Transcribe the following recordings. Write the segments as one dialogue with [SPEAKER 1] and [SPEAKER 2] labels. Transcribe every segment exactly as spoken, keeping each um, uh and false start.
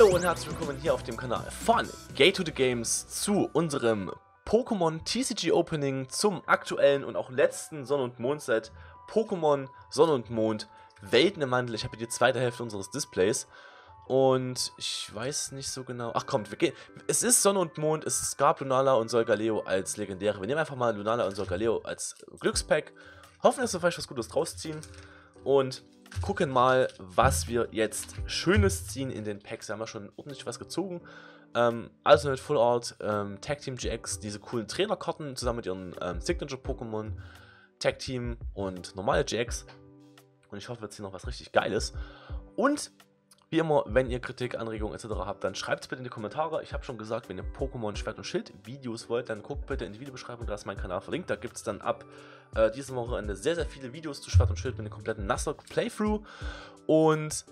[SPEAKER 1] Hallo und herzlich willkommen hier auf dem Kanal von Gate to the Games zu unserem Pokémon T C G Opening zum aktuellen und auch letzten Sonne- und Mond-Set Pokémon Sonne und Mond Welten im Wandel. Ich habe hier die zweite Hälfte unseres Displays und ich weiß nicht so genau. Ach kommt, wir gehen. Es ist Sonne und Mond, es gab Lunala und Solgaleo als legendäre. Wir nehmen einfach mal Lunala und Solgaleo als Glückspack, hoffen, dass wir vielleicht was Gutes draus ziehen und gucken mal, was wir jetzt Schönes ziehen in den Packs. Wir haben ja schon ordentlich was gezogen. Ähm, also mit Full Art, ähm, Tag Team G X, diese coolen Trainerkarten zusammen mit ihren ähm, Signature-Pokémon, Tag Team und normale G X. Und ich hoffe, wir ziehen noch was richtig Geiles. Und wie immer, wenn ihr Kritik, Anregungen et cetera habt, dann schreibt es bitte in die Kommentare. Ich habe schon gesagt, wenn ihr Pokémon Schwert und Schild Videos wollt, dann guckt bitte in die Videobeschreibung, da ist mein Kanal verlinkt. Da gibt es dann ab äh, diesem Wochenende sehr, sehr viele Videos zu Schwert und Schild mit einem kompletten Nuzlocke Playthrough. Und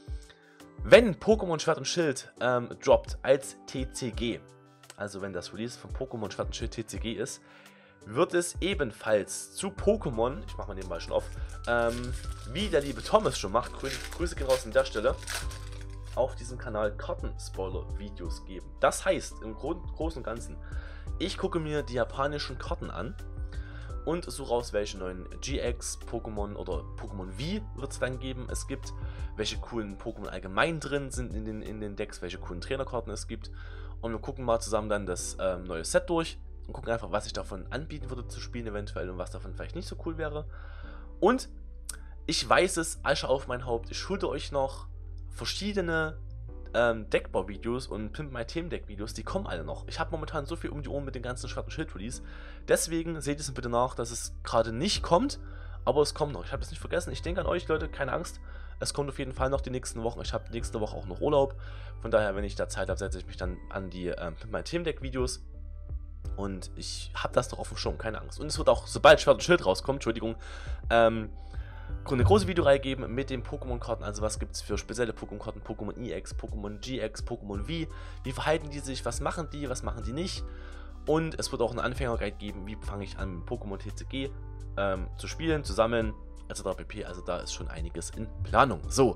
[SPEAKER 1] wenn Pokémon Schwert und Schild ähm, droppt als T C G, also wenn das Release von Pokémon Schwert und Schild T C G ist, wird es ebenfalls zu Pokémon, ich mache mal nebenbei schon auf, ähm, wie der liebe Thomas schon macht, Grü Grüße gehen raus an der Stelle, auf diesem Kanal Karten-Spoiler-Videos geben. Das heißt, im Gro Großen und Ganzen, ich gucke mir die japanischen Karten an und suche raus, welche neuen G X-Pokémon oder Pokémon V wird es dann geben. Es gibt, welche coolen Pokémon allgemein drin sind in den, in den Decks, welche coolen Trainerkarten es gibt. Und wir gucken mal zusammen dann das ähm, neue Set durch. Und gucken einfach, was ich davon anbieten würde zu spielen eventuell und was davon vielleicht nicht so cool wäre. Und ich weiß es, Asche auf mein Haupt, ich schulde euch noch verschiedene ähm, Deckbau-Videos und Pimp My Team Deck-Videos, die kommen alle noch. Ich habe momentan so viel um die Ohren mit den ganzen Schwert- und Schild-Release. Deswegen seht es bitte nach, dass es gerade nicht kommt, aber es kommt noch. Ich habe es nicht vergessen, ich denke an euch Leute, keine Angst. Es kommt auf jeden Fall noch die nächsten Wochen. Ich habe nächste Woche auch noch Urlaub. Von daher, wenn ich da Zeit habe, setze ich mich dann an die ähm, Pimp My Team Deck-Videos. Und ich habe das noch auf dem Schirm, keine Angst. Und es wird auch, sobald Schwert und Schild rauskommt, Entschuldigung, ähm, eine große Videoreihe geben mit den Pokémon-Karten. Also was gibt es für spezielle Pokémon-Karten, Pokémon E X, Pokémon G X, Pokémon V. Wie verhalten die sich, was machen die, was machen die nicht. Und es wird auch einen Anfänger-Guide geben, wie fange ich an, Pokémon T C G ähm, zu spielen, zu sammeln, et cetera pp. Also da ist schon einiges in Planung. So,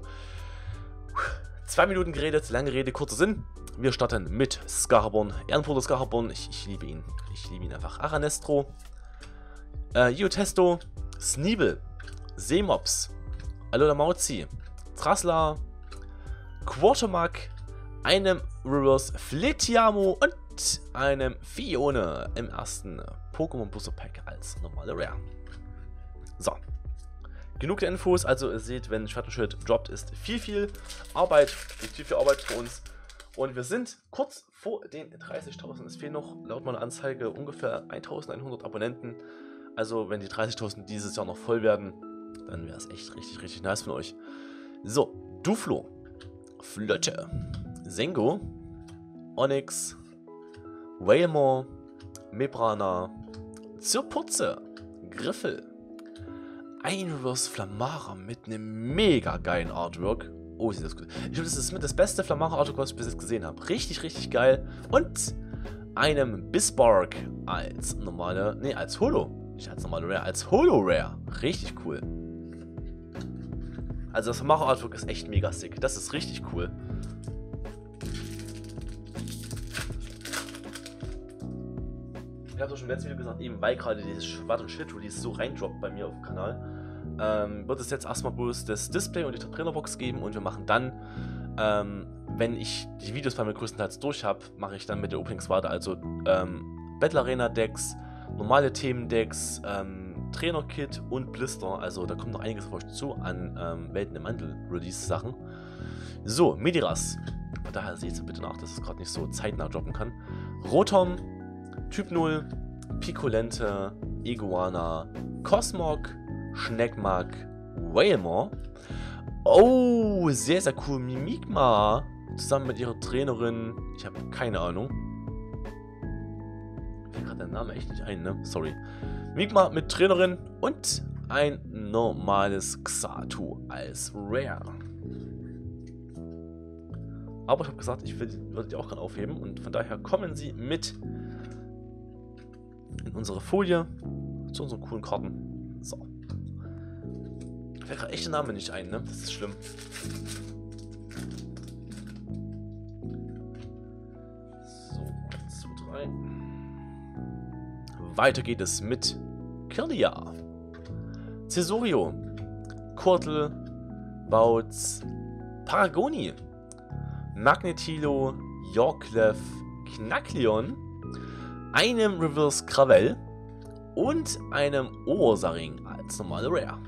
[SPEAKER 1] zwei Minuten geredet, lange Rede, kurzer Sinn. Wir starten mit Scarborn, Ehrenbruder Scarborn, ich, ich liebe ihn, ich liebe ihn einfach. Aranestro, äh, Iotesto, Sneebel, Seemops, Alola Mauzi, Trassler, Quartermack, einem Reverse Fletiamo und einem Fione im ersten Pokémon Booster Pack als normale Rare. So. Genug der Infos, also ihr seht, wenn Schwert und Schild droppt, ist viel, viel Arbeit, viel, viel Arbeit für uns. Und wir sind kurz vor den dreißigtausend. Es fehlen noch laut meiner Anzeige ungefähr eintausendeinhundert Abonnenten. Also wenn die dreißigtausend dieses Jahr noch voll werden, dann wäre es echt richtig, richtig nice von euch. So, Duflo, Flötsche, Sengo, Onyx, Wailmore, Mebrana, Zirputze, Griffel, ein Reverse Flamara mit einem mega geilen Artwork. Oh, sieht das gut. Ich glaube, das ist mit das beste Flamara-Artwork, was ich bis jetzt gesehen habe. Richtig, richtig geil. Und einem Bisbark als normale, nee, als Holo. Nicht als normale Rare, als Holo-Rare. Richtig cool. Also das Flamara-Artwork ist echt mega sick. Das ist richtig cool. Ich habe es schon im letzten Video gesagt, eben weil gerade dieses Schwert- und Schild-Release so reindroppt bei mir auf dem Kanal, ähm, wird es jetzt erstmal bloß das Display und die Trainerbox geben und wir machen dann, ähm, wenn ich die Videos bei mir größtenteils durch habe, mache ich dann mit der Openings weiter, also ähm, Battle Arena Decks, normale Themendecks, ähm, Trainer-Kit und Blister, also da kommt noch einiges auf euch zu an ähm, Welten im Wandel Release Sachen. So, Mediras, daher seht ihr bitte nach, dass es gerade nicht so zeitnah droppen kann. Rotom, Typ null, Picolente, Iguana, Cosmog, Schneckmark, Wailmore. Oh, sehr, sehr cool. Mimikma. Zusammen mit ihrer Trainerin. Ich habe keine Ahnung. Mir fällt gerade der Name echt nicht ein, ne? Sorry. Mimikma mit Trainerin und ein normales Xatu als Rare. Aber ich habe gesagt, ich würde die auch gerade aufheben und von daher kommen sie mit in unsere Folie zu unseren coolen Karten. So. Mir fällt gerade echt der Name nicht ein, ne? Das ist schlimm. weiter geht es mit Kirlia, Cesurio, Kurtel, Bautz, Paragoni, Magnetilo, Yorklef, Knackleon, einem Reverse Gravel und einem Ursaring als normale Rare.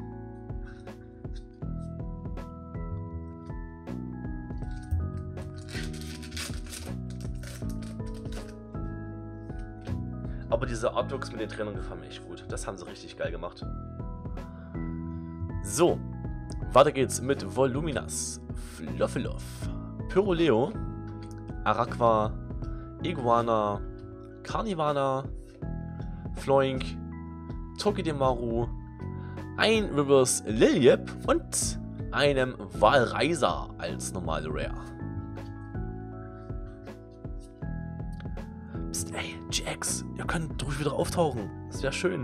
[SPEAKER 1] Aber diese Artworks mit den Trainern gefallen mir echt gut. Das haben sie richtig geil gemacht. So, weiter geht's mit Voluminas, Fluffeloff, Pyroleo, Araqua, Iguana, Carnivana, Floink, Tokidemaru, ein Reverse Lilyep und einem Walreiser als normale Rare. Psst, ey, G X, ihr könnt ruhig wieder auftauchen. Das wäre schön.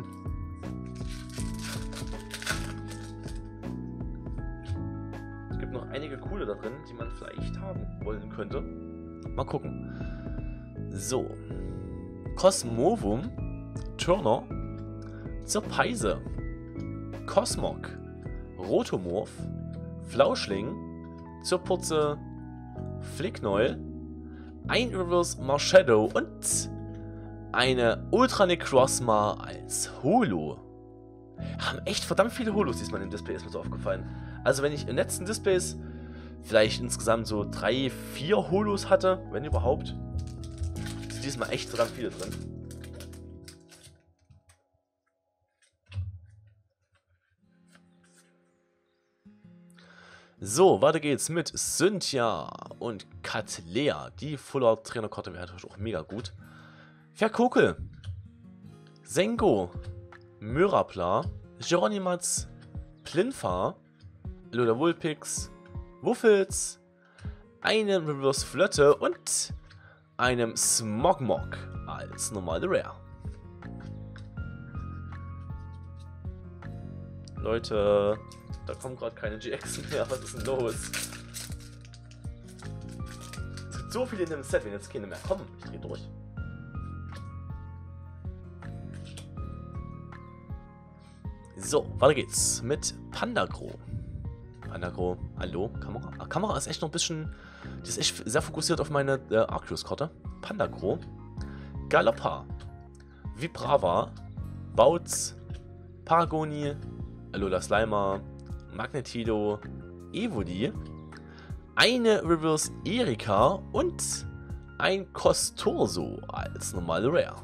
[SPEAKER 1] Es gibt noch einige coole da drin, die man vielleicht haben wollen könnte. Mal gucken. So. Cosmovum, Turner, Zerpeise, Cosmog, Rotomorph, Flauschling, Zerpurze, Flicknoll, ein Reverse Marshadow und eine Ultra Necrozma als Holo. Haben echt verdammt viele Holos diesmal im Display, ist mir so aufgefallen. Also wenn ich in den letzten Displays vielleicht insgesamt so drei, vier Holos hatte, wenn überhaupt, ist diesmal echt verdammt viele drin. So, weiter geht's mit Cynthia und Catlea. Die Fuller Trainerkarte wäre natürlich auch mega gut. Verkokel, Sengo, Myrapla, Geronimats, Plinfa, Loda Vulpix, Wuffels, einem Reverse Flotte und einem Smogmog als normale Rare. Leute, da kommen gerade keine G X mehr. Was ist denn los? Es gibt so viele in dem Set, wenn jetzt keine mehr kommen. Ich dreh durch. So, weiter geht's mit Pandagro. Pandagro, hallo, Kamera. Ah, Kamera ist echt noch ein bisschen. Die ist echt sehr fokussiert auf meine äh, Arceus-Karte. Pandagro, Galoppa, Vibrava, Bautz, Paragoni, Alola Slimer, Magnetilo, Evoli, eine Reverse Erika und ein Costorso als normale Rare.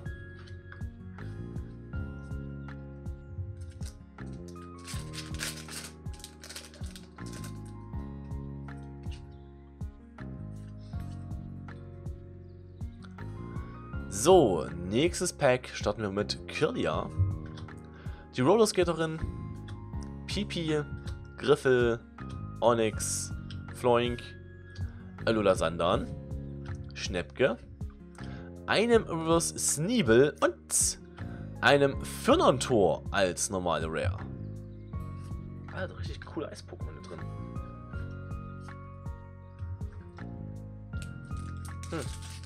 [SPEAKER 1] So, nächstes Pack starten wir mit Kirlia, die Rollerskaterin, Pipi, Griffel, Onyx, Floink, Alola Sandan, Schnäppke, einem Reverse Sneebel und einem Firnantor als normale Rare. Also richtig coole Eis-Pokémon drin. Hm.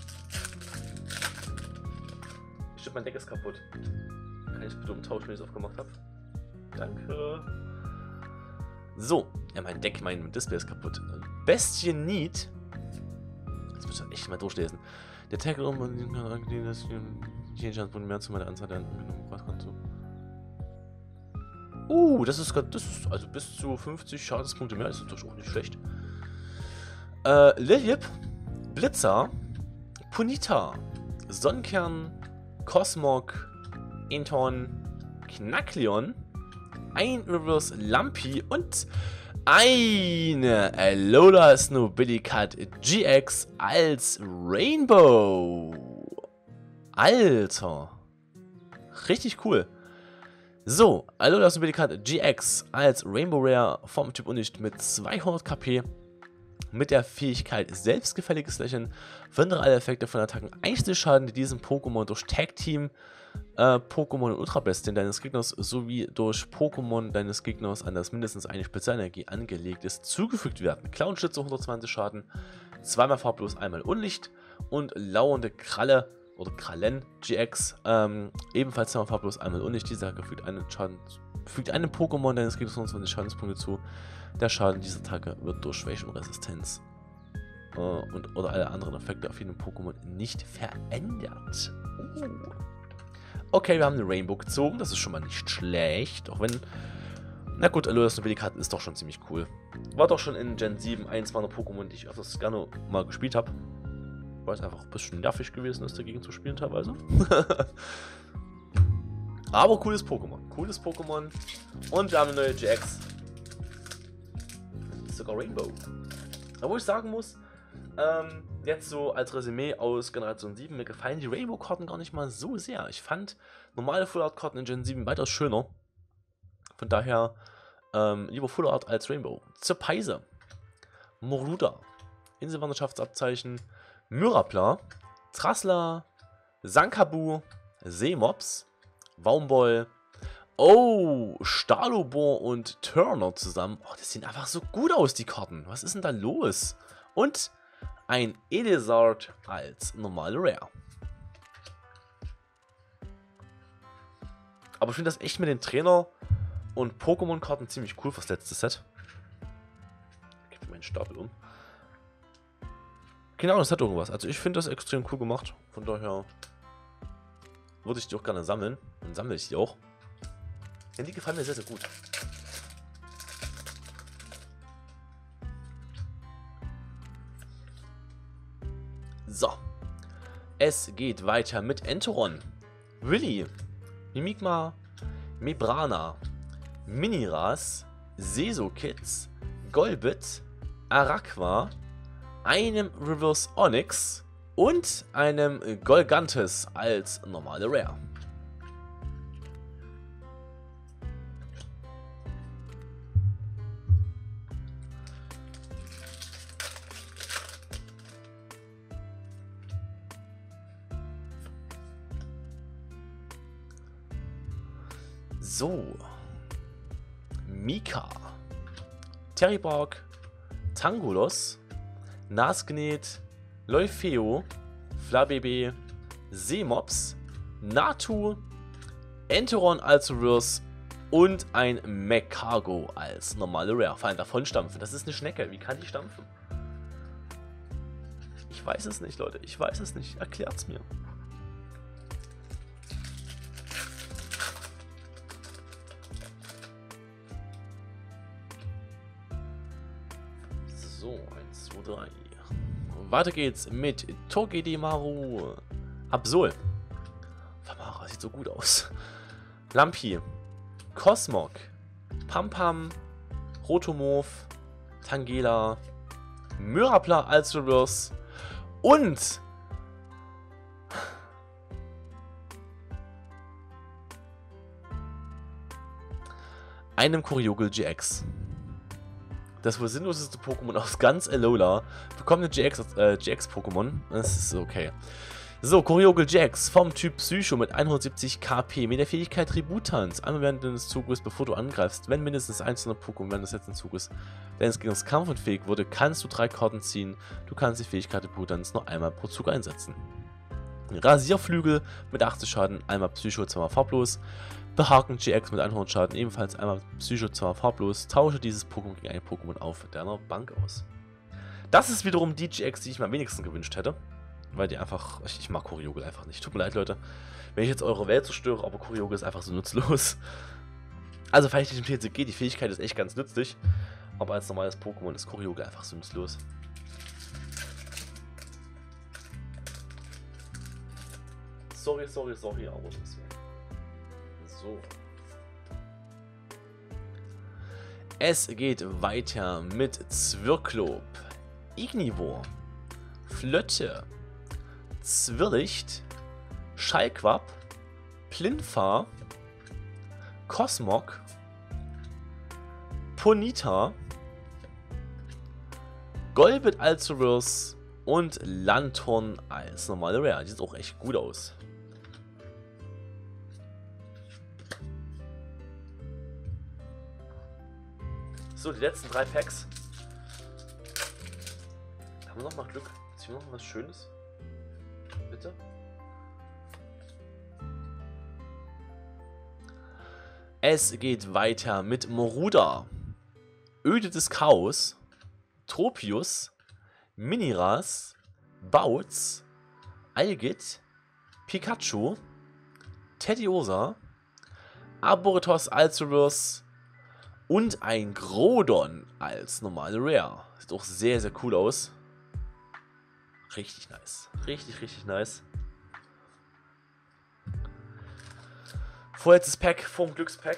[SPEAKER 1] Ich glaube, mein Deck ist kaputt. Kann ich bitte umtauschen, wenn ich es aufgemacht habe? Danke. So, ja, mein Deck, mein Display ist kaputt. Bestien Need. Jetzt muss ich echt mal durchlesen. Der Tag um und die Chance mehr zu meiner Anzahl der was kannst du. Uh, das ist, das ist also bis zu fünfzig Schadenspunkte mehr, ist natürlich auch nicht schlecht. Äh, Lilyep, Blitzer, Punita, Sonnenkern, Cosmog, Inton, Knackleon, ein Reverse Lumpy und eine Alola Snobilicat G X als Rainbow. Alter. Richtig cool. So, Alola Snobilicat G X als Rainbow Rare vom Typ Unlicht mit zweihundert KP. Mit der Fähigkeit Selbstgefälliges Lächeln verhindere alle Effekte von Attacken Einzelschaden, die diesem Pokémon durch Tag-Team, äh, Pokémon und Ultrabestien deines Gegners sowie durch Pokémon deines Gegners an das mindestens eine Spezialenergie angelegt ist, zugefügt werden. Clownschütze hundertzwanzig Schaden, zweimal farblos, einmal Unlicht und lauernde Kralle oder Krallen G X, ähm, ebenfalls zweimal farblos, einmal undicht. Dieser fügt einen Schaden, fügt einem Pokémon deines Gegners fünfundzwanzig Schadenspunkte zu. Der Schaden dieser Attacke wird durch Schwäche und Resistenz äh, und oder alle anderen Effekte auf jedem Pokémon nicht verändert. Uh. Okay, wir haben den Rainbow gezogen, das ist schon mal nicht schlecht, auch wenn, na gut, Alolas Nobilikarten ist doch schon ziemlich cool. War doch schon in Gen sieben eins meiner Pokémon, die ich öfters gerne mal gespielt habe. Weil es einfach ein bisschen nervig gewesen ist, dagegen zu spielen teilweise. Aber cooles Pokémon. Cooles Pokémon. Und wir haben eine neue G X. Sogar Rainbow. Obwohl ich sagen muss, ähm, jetzt so als Resümee aus Generation sieben, mir gefallen die Rainbow-Karten gar nicht mal so sehr. Ich fand normale Full-Art-Karten in Gen sieben weitaus schöner. Von daher ähm, lieber Full-Art als Rainbow. Zerpeise. Moruda. Inselwanderschaftsabzeichen. Myrapla, Trassler, Sankabu, Seemops, Baumboll, oh, Stalobor und Turner zusammen. Oh, das sehen einfach so gut aus, die Karten. Was ist denn da los? Und ein Elisard als normale Rare. Aber ich finde das echt mit den Trainer- und Pokémon-Karten ziemlich cool fürs letzte Set. Ich gebe meinen Stapel um. Genau, das hat irgendwas. Also ich finde das extrem cool gemacht. Von daher würde ich die auch gerne sammeln. Dann sammle ich die auch. Denn die gefallen mir sehr, sehr gut. So. Es geht weiter mit Enteron, Willy, Mimikma, Mebrana, Miniras, Sesokids, Golbit, Araqua, einem Reverse Onyx und einem Golgantes als normale Rare. So. Mika, Terribark, Tangulos, Nasgnet, Leufeo, Flabebe, Seemops, Natu, Enteron als Reverse und ein Mecargo als normale Rare. Vor allem davon stampfen. Das ist eine Schnecke. Wie kann die stampfen? Ich weiß es nicht, Leute. Ich weiß es nicht. Erklärt's mir. So, eins, zwei, drei. Weiter geht's mit Togedemaru. Absol. Famara sieht so gut aus. Lampi. Cosmog. Pampam. Rotomorph. Tangela. Myrapla als Reverse. Und einem Kyogel G X. Das wohl sinnloseste Pokémon aus ganz Alola bekommt eine G X-Pokémon. Äh, das ist okay. So, Kyogel G X vom Typ Psycho mit hundertsiebzig K P mit der Fähigkeit Tributanz. Einmal während deines Zuges, bevor du angreifst, wenn mindestens eins der Pokémon während des letzten Zuges deines Gegners kampfunfähig wurde, kannst du drei Karten ziehen. Du kannst die Fähigkeit Tributanz nur einmal pro Zug einsetzen. Rasierflügel mit achtzig Schaden, einmal Psycho, zweimal farblos. Behaken G X mit hundert Schaden, ebenfalls einmal Psycho, zweimal farblos. Tausche dieses Pokémon gegen ein Pokémon auf deiner Bank aus. Das ist wiederum die G X, die ich mir am wenigsten gewünscht hätte. Weil die einfach, ich, ich mag Kyogel einfach nicht. Tut mir leid, Leute, wenn ich jetzt eure Welt zerstöre, aber Kyogel ist einfach so nutzlos. Also vielleicht nicht im T C G, die Fähigkeit ist echt ganz nützlich. Aber als normales Pokémon ist Kyogel einfach so nutzlos. Sorry, sorry, sorry, aber das ist so. Es geht weiter mit Zwirklob, Ignivor, Flötte, Zwirlicht, Schallquapp, Plinfa, Cosmog, Ponita, Golbit als Reverse und Lanthorn als normale Rare. Die sieht auch echt gut aus. So, die letzten drei Packs. Haben wir noch mal Glück? Ziehen wir noch was Schönes? Bitte? Es geht weiter mit Moruda, Öde des Chaos, Tropius, Miniras, Bautz, Algit, Pikachu, Teddiursa, Arboritos als Reverse und ein Groudon als normale Rare. Sieht auch sehr, sehr cool aus. Richtig nice. Richtig, richtig nice. Vorletztes Pack vom Glückspack.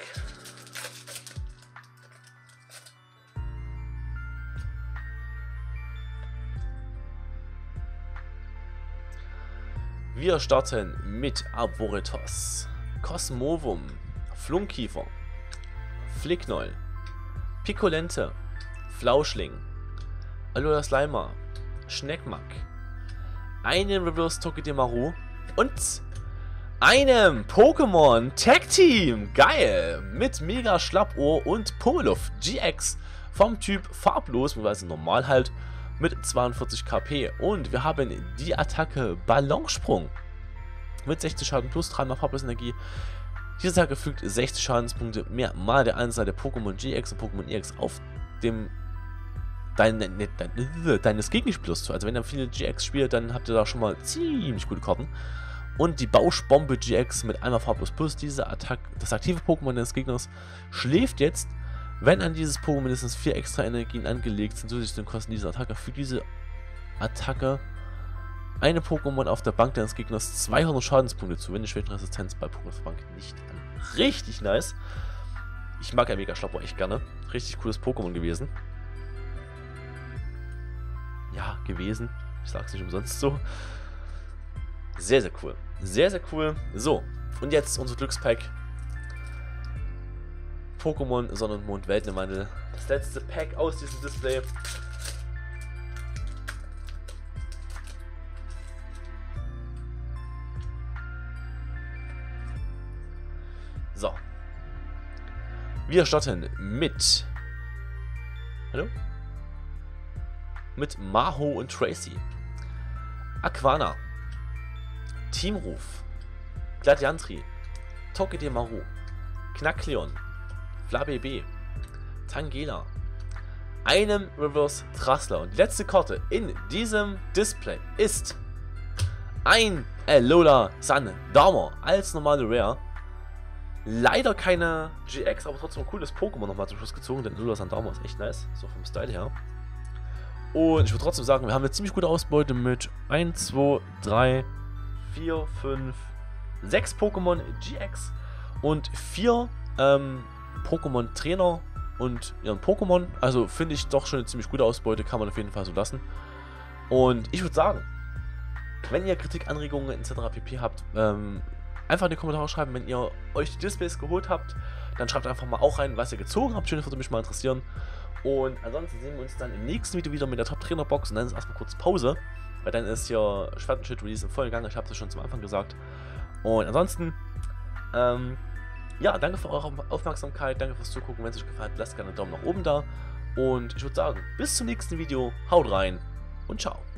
[SPEAKER 1] Wir starten mit Arboritos, Cosmovum, Flunkiefer, Flicknoll, Piccolente, Flauschling, Alola Slimer, Schneckmack, einem Reverse Togedemaru und einem Pokémon Tag Team. Geil! Mit Mega Schlappohr und Pummeluff G X vom Typ farblos, beziehungsweise normal halt, mit zweiundvierzig K P. Und wir haben die Attacke Ballonsprung mit sechzig Schaden plus drei mal Farblosenergie. Diese Attacke fügt sechzig Schadenspunkte mehr mal der Anzahl der Pokémon G X und Pokémon E X auf dem dein, dein, dein, deines Gegenspielers zu. Also wenn ihr viele G X spielt, dann habt ihr da schon mal ziemlich gute Karten. Und die Bauschbombe G X mit einmal Farblos plus. Diese Attacke, das aktive Pokémon des Gegners, schläft jetzt, wenn an dieses Pokémon mindestens vier extra Energien angelegt sind, zusätzlich zu den Kosten dieser Attacke. Für diese Attacke eine Pokémon auf der Bank deines Gegners zweihundert Schadenspunkte zu, wenn die Schwächenresistenz bei Pokémon auf der Bank nicht an. Richtig nice. Ich mag ja Mega Schlappohr echt gerne. Richtig cooles Pokémon gewesen. Ja, gewesen. Ich sag's nicht umsonst so. Sehr, sehr cool. Sehr, sehr cool. So, und jetzt unser Glückspack. Pokémon Sonne und Mond Welten im Wandel. Das letzte Pack aus diesem Display. So. Wir starten mit... Hallo? Mit Maho und Tracy. Aquana. Teamruf. Gladiantri. Togedemaru. Knackleon. Flabébé, Tangela, einem Reverse Trassler. Und die letzte Karte in diesem Display ist ein Alola Sandowner als normale Rare. Leider keine G X, aber trotzdem ein cooles Pokémon nochmal zum Schluss gezogen, denn Alola Sandowner ist echt nice, so vom Style her. Und ich würde trotzdem sagen, wir haben eine ziemlich gute Ausbeute mit eins, zwei, drei, vier, fünf, sechs Pokémon G X und vier ähm, Pokémon Trainer und ihren Pokémon. Also finde ich doch schon eine ziemlich gute Ausbeute, kann man auf jeden Fall so lassen. Und ich würde sagen, wenn ihr Kritik, Anregungen et cetera pp. Habt, ähm, einfach in die Kommentare schreiben. Wenn ihr euch die Displays geholt habt, dann schreibt einfach mal auch rein, was ihr gezogen habt. Schön, das würde mich mal interessieren. Und ansonsten sehen wir uns dann im nächsten Video wieder mit der Top Trainer Box und dann ist erstmal kurz Pause, weil dann ist hier Schwert und Schild Release im vollen Gang. Ich habe das schon zum Anfang gesagt. Und ansonsten, ähm, ja, danke für eure Aufmerksamkeit, danke fürs Zugucken. Wenn es euch gefallen hat, lasst gerne einen Daumen nach oben da. Und ich würde sagen, bis zum nächsten Video, haut rein und ciao.